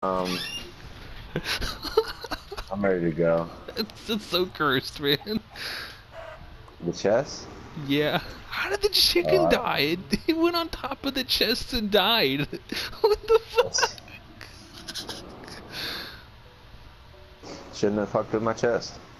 Um, I'm ready to go. It's so cursed, man. The chest? Yeah. How did the chicken Uh, die? It went on top of the chest and died. What the fuck? shouldn't have fucked with my chest.